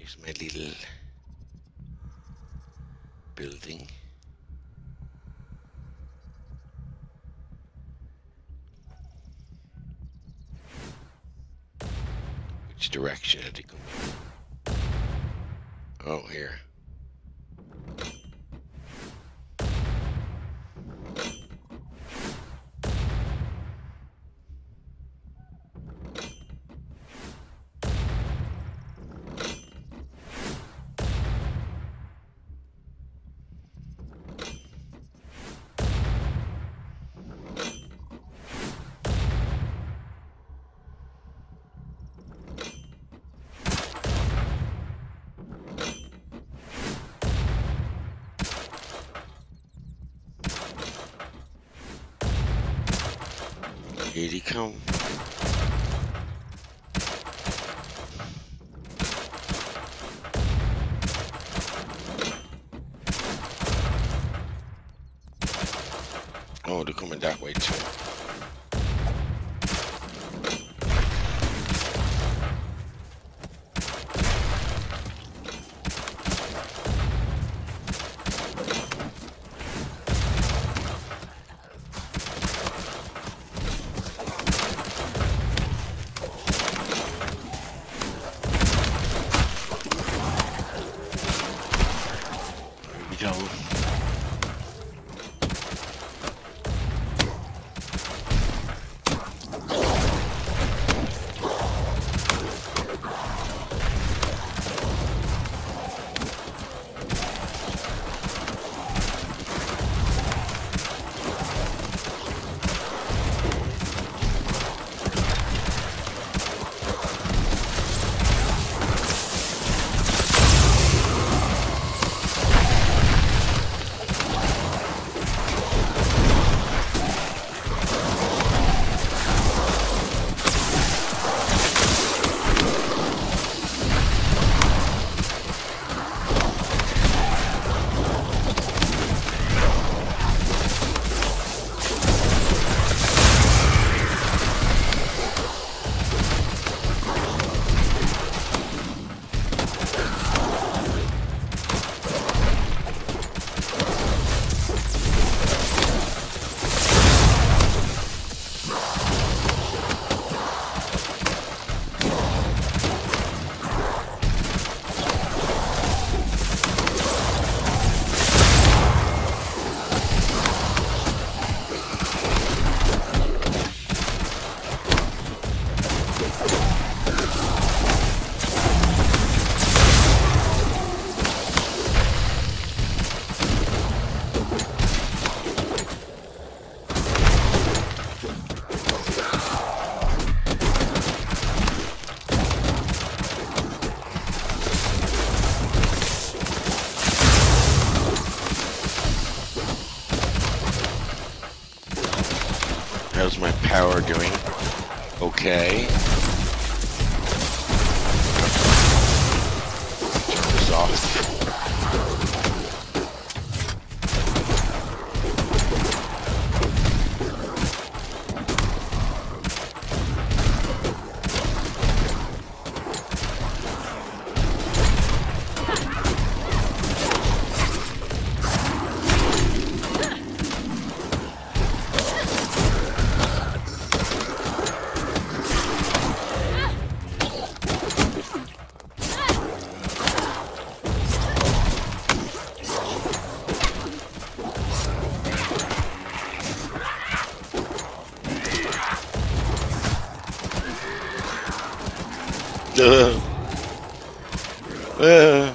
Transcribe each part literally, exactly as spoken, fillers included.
Here's my little building. Which direction did it go? Oh, here. Here he come. Oh, they're coming that way too. There we go. How's my power doing? Okay. Turn this off. Uh, uh.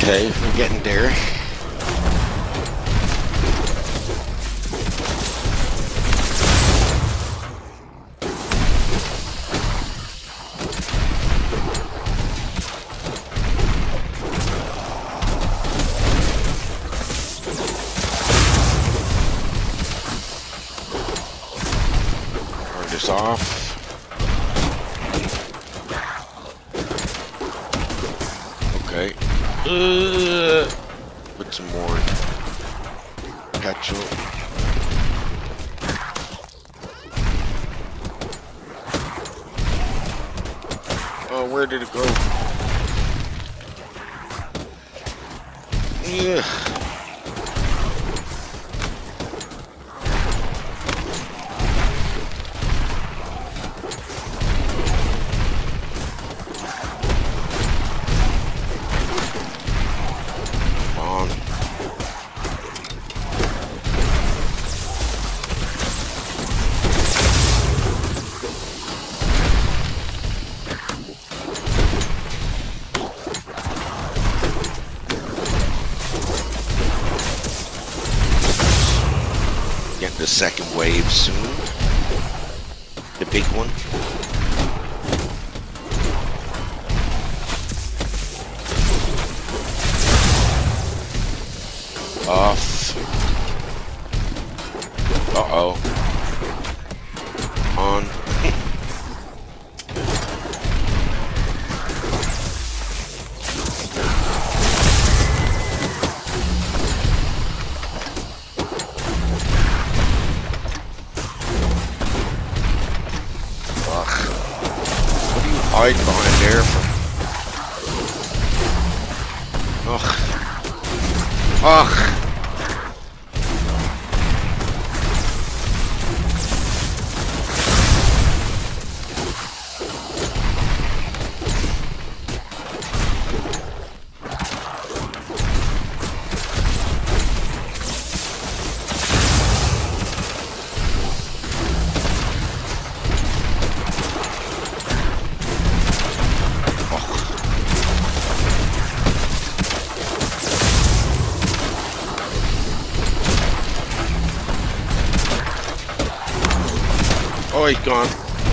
Okay, we're getting there. Turn this off. Okay. Uh, put some more petrol. Oh, where did it go? Yeah. Get the second wave soon. The big one. Off. Uh-oh. On. Hide behind there for... Ugh. Ugh. Oh, he's gone.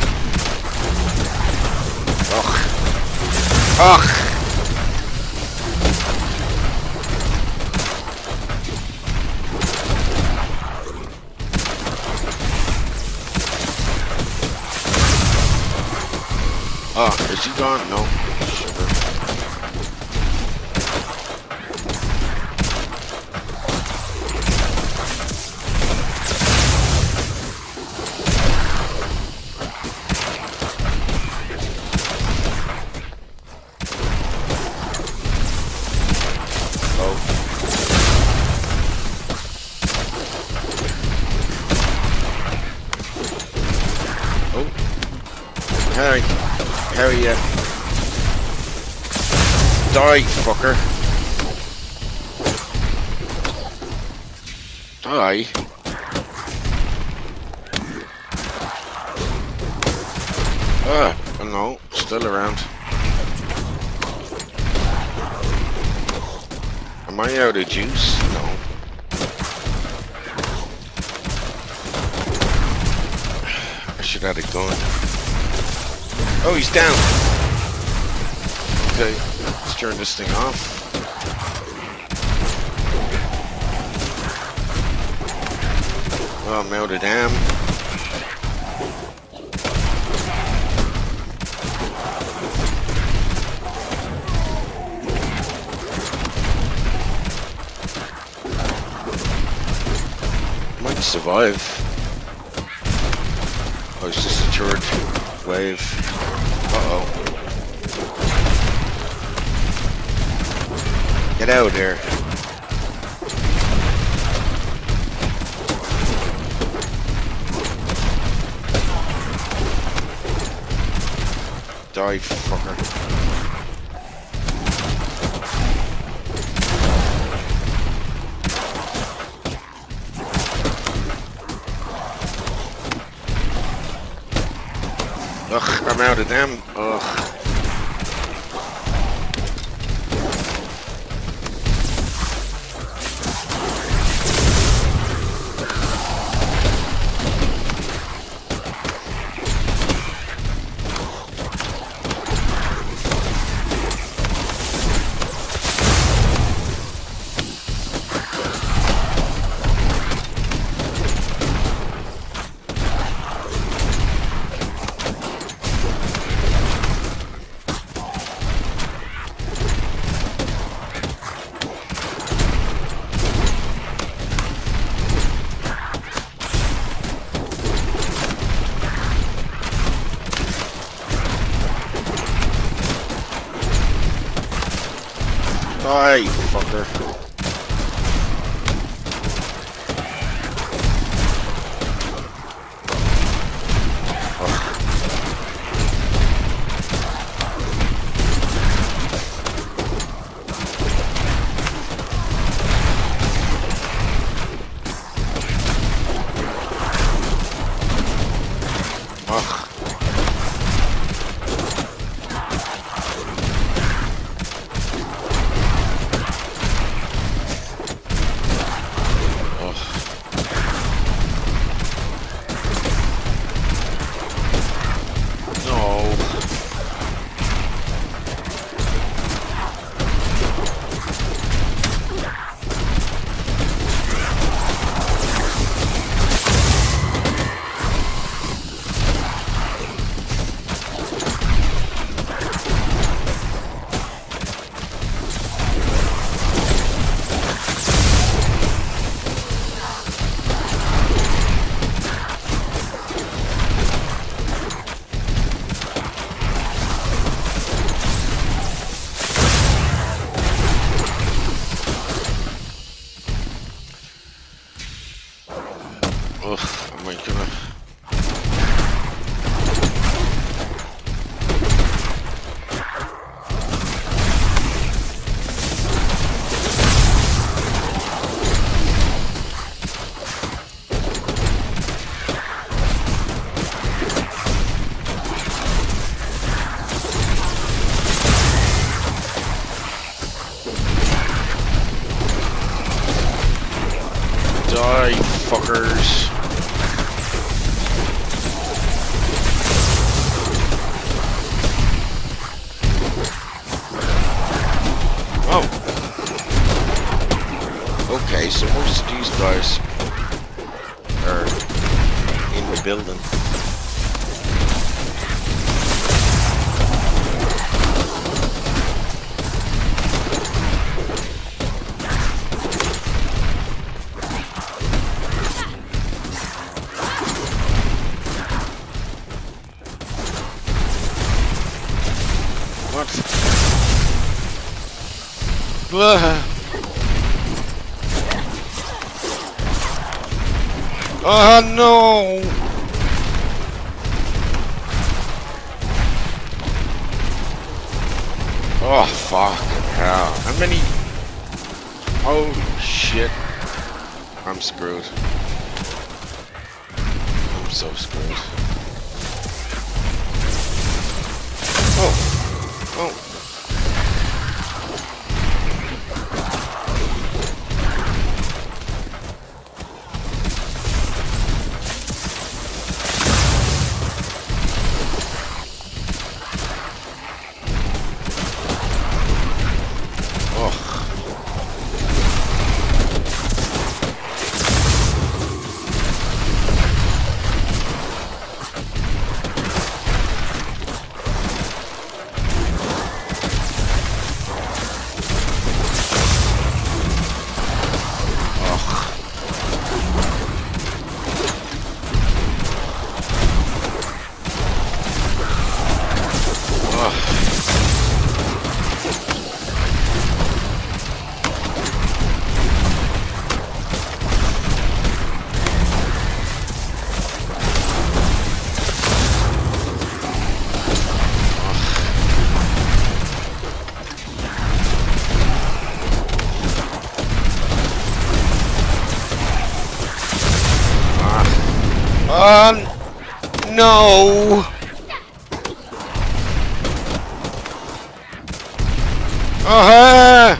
Ugh. Ugh. Oh, is he gone? No. Sugar. Harry, Harry, yeah. Die, fucker. Die. Ah, oh no, still around. Am I out of juice? No. I should have a gun. Oh, he's down. Okay, let's turn this thing off. Oh, melted ham. Might survive. Oh, it's just a third wave. Uh-oh. Get out here. Die, fucker. Ugh, I'm out of them. Ugh. Die, fucker. Oh my god. Die, fuckers. Oh. Okay, so most of these guys are in the building. What? Uh. Oh no! Oh fuck hell! How many? Oh shit! I'm screwed. I'm so screwed. Oh! Oh! Um, no. Uh-huh.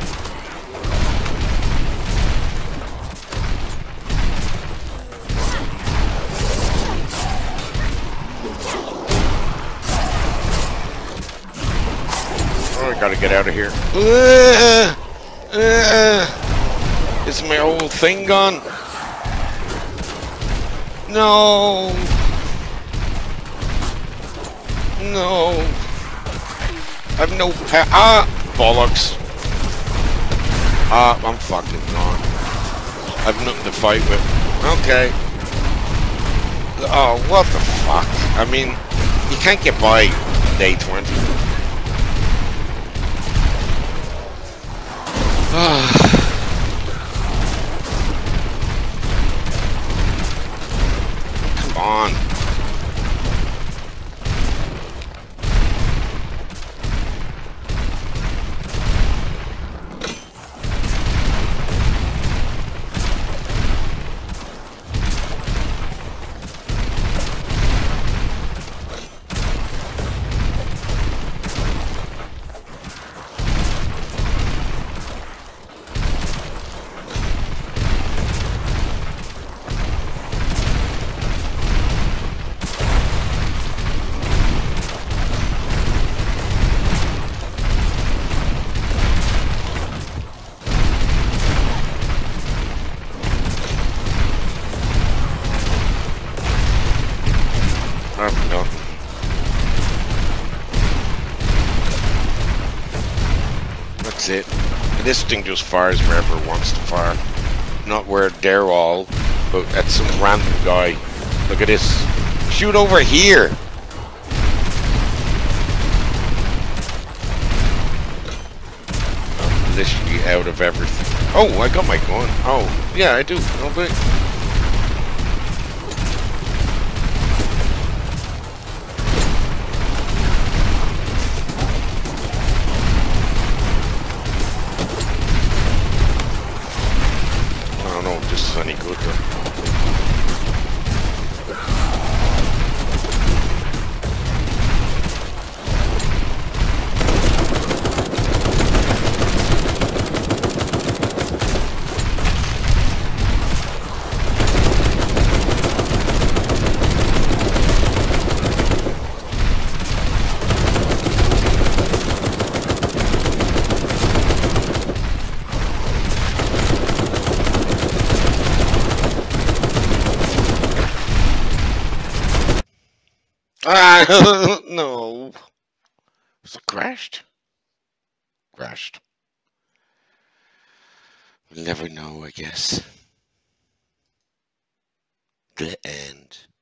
Oh, I gotta get out of here. Uh, uh, is my whole thing gone? No. No. I have no pa- Ah! Bollocks. Ah, I'm fucking gone. I have nothing to fight with. Okay. Oh, what the fuck? I mean, you can't get by day twenty. Come on. I've nothing. That's it. And this thing just fires wherever it wants to fire. Not where they're all, but at some random guy. Look at this. Shoot over here! I'm literally out of everything. Oh, I got my gun. Oh, yeah, I do. Oh, but I don't know if this is any good though. Ah, no. Was it crashed? Crashed. We'll never know, I guess. The end.